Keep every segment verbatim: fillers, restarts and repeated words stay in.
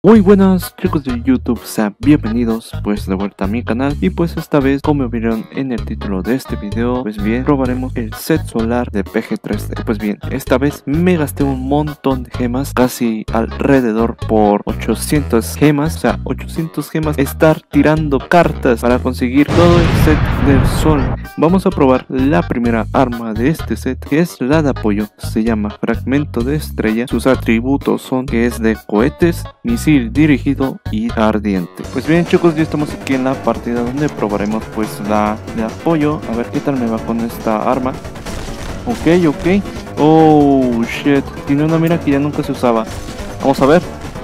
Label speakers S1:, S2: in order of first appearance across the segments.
S1: Muy buenas chicos de YouTube, sean bienvenidos pues de vuelta a mi canal. Y pues esta vez, como vieron en el título de este video, pues bien, probaremos el set solar de P G tres D. Pues bien, esta vez me gasté un montón de gemas, casi alrededor por ochocientas gemas, o sea, ochocientas gemas, estar tirando cartas para conseguir todo el set del sol. Vamos a probar la primera arma de este set, que es la de apoyo, se llama Fragmento de Estrella. Sus atributos son que es de cohetes, misil dirigido y ardiente. Pues bien chicos, ya estamos aquí en la partida donde probaremos pues la de apoyo. A ver qué tal me va con esta arma. Ok, ok. Oh shit, tiene una mira que ya nunca se usaba. Vamos a ver.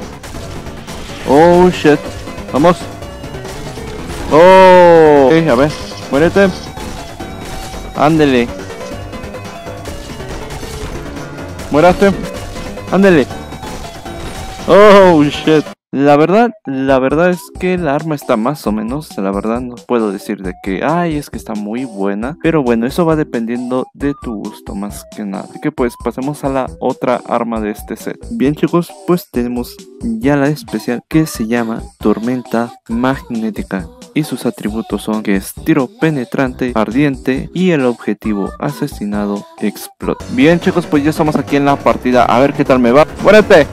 S1: Oh shit, vamos. Oh, ok, a ver, muérete. Ándele. Muérate. Ándele. Oh shit. La verdad, la verdad es que la arma está más o menos. La verdad no puedo decir de que ay, es que está muy buena, pero bueno, eso va dependiendo de tu gusto más que nada. Así que pues pasemos a la otra arma de este set. Bien chicos, pues tenemos ya la especial que se llama Tormenta Magnética. Y sus atributos son que es tiro penetrante, ardiente y el objetivo asesinado explota. Bien chicos, pues ya estamos aquí en la partida. A ver qué tal me va. ¡Muérete!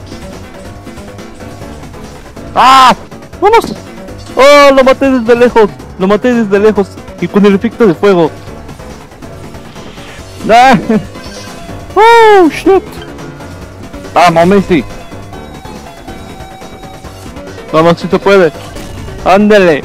S1: ¡Ah! ¡Vamos! ¡Oh! Lo maté desde lejos. Lo maté desde lejos. Y con el efecto de fuego. ¡Ah! ¡Oh! ¡Shit! ¡Vamos, Messi! ¡Vamos, si se puede! ¡Ándale!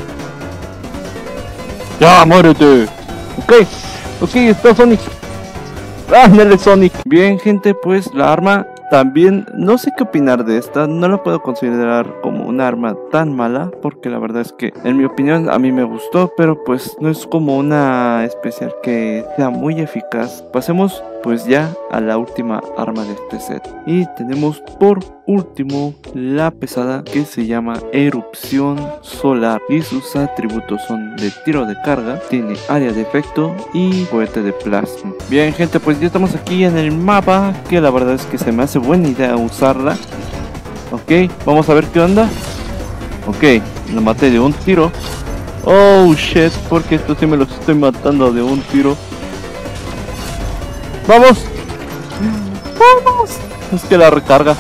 S1: ¡Ya, muérete! Ok, ok, está Sonic. ¡Ándale, Sonic! Bien, gente, pues la arma también, no sé qué opinar de esta. No la puedo considerar como una arma tan mala, porque la verdad es que, en mi opinión, a mí me gustó, pero pues no es como una especial que sea muy eficaz. Pasemos pues ya a la última arma de este set. Y tenemos por último la pesada, que se llama Erupción Solar. Y sus atributos son de tiro de carga, tiene área de efecto y cohete de plasma. Bien gente, pues ya estamos aquí en el mapa, que la verdad es que se me hace buena idea usarla. Ok, vamos a ver qué onda. Ok, lo maté de un tiro. Oh shit, porque esto sí me lo estoy matando de un tiro. ¡Vamos! ¡Vamos! Es que la recarga.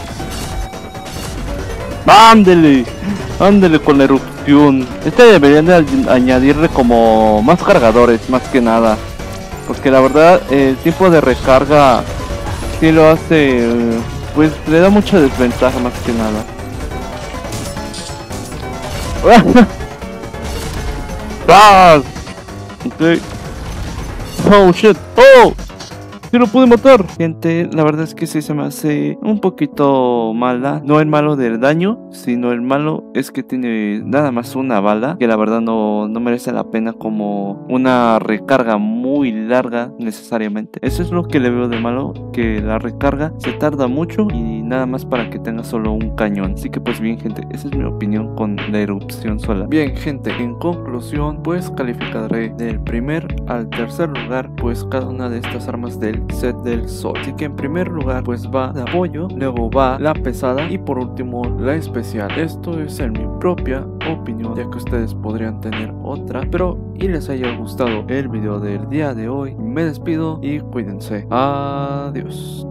S1: ¡Ándele! ¡Ándele con la erupción! Este deberían de añadirle como más cargadores, más que nada. Porque la verdad, el tiempo de recarga sí lo hace... Pues le da mucha desventaja, más que nada. ¡Ah! Ok. ¡Oh, shit! ¡Oh! ¡Sí lo pude matar! Gente, la verdad es que sí se me hace un poquito mala. No el malo del daño, sino el malo es que tiene nada más una bala, que la verdad no, no merece la pena como una recarga muy larga necesariamente. Eso es lo que le veo de malo, que la recarga se tarda mucho y nada más para que tenga solo un cañón. Así que pues bien gente, esa es mi opinión con la erupción solar. Bien gente, en conclusión pues calificaré del primer al tercer lugar pues cada una de estas armas del set del sol. Así que en primer lugar pues va de apoyo, luego va la pesada y por último la especial. Esto es en mi propia opinión, ya que ustedes podrían tener otra, pero y les haya gustado el video del día de hoy, me despido y cuídense. Adiós.